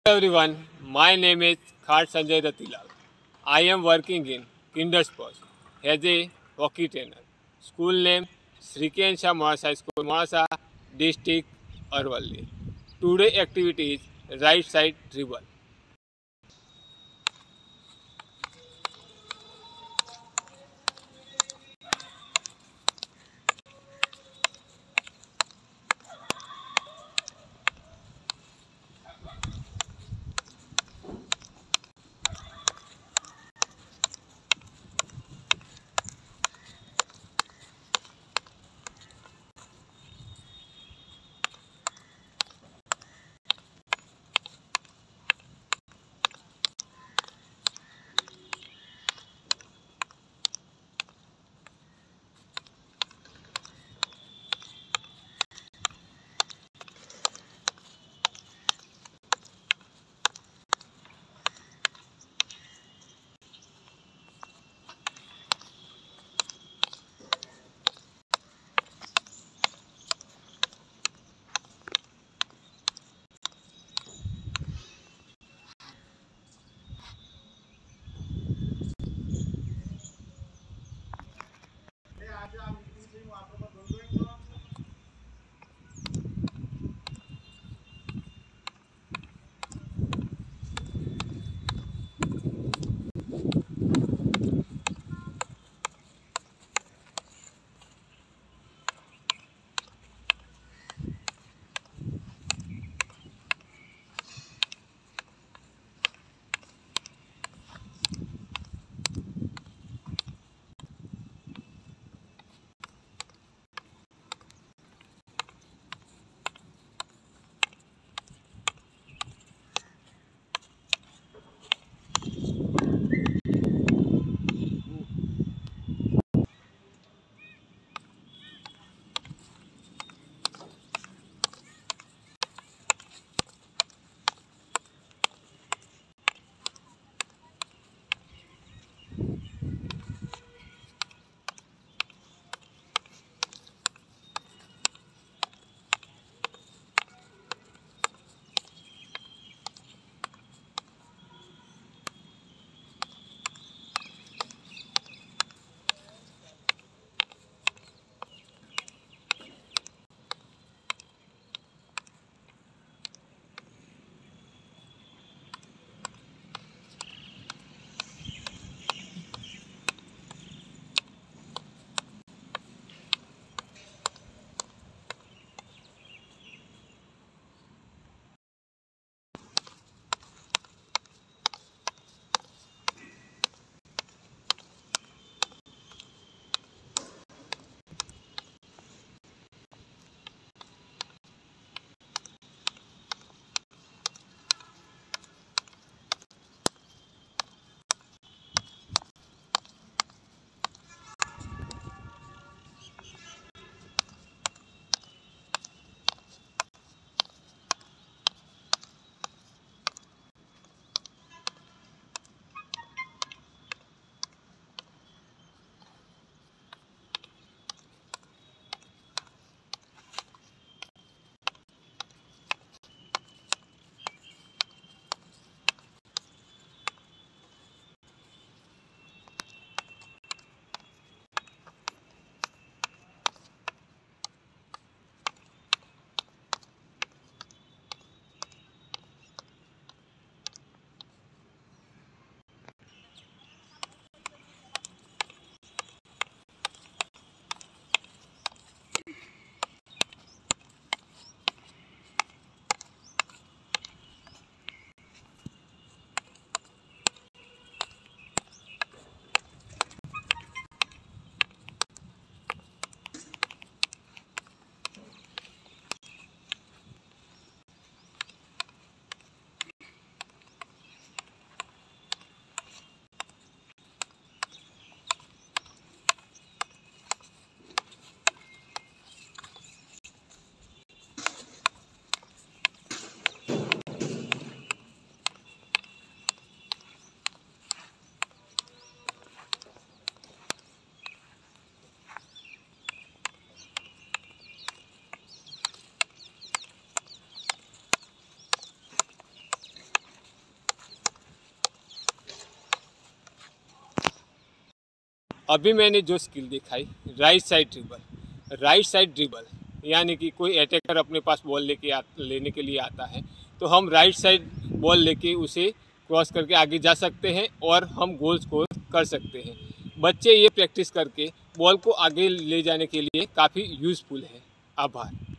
Everyone, my name is Khat Sanjay Ratilal. I am working in Kindersports as a hockey trainer. School name Srikensha Moasa School, Moasa District, Arvalli. Today activity is right side dribble. अभी मैंने जो skill दिखाई, right side dribble, यानी कि कोई attacker अपने पास ball लेने के लिए आता है तो हम राइट साइड बॉल लेके उसे क्रॉस करके आगे जा सकते हैं और हम गोल स्कोर कर सकते हैं। बच्चे ये प्रैक्टिस करके बॉल को आगे ले जाने के लिए काफ़ी यूज़फुल है। आभार।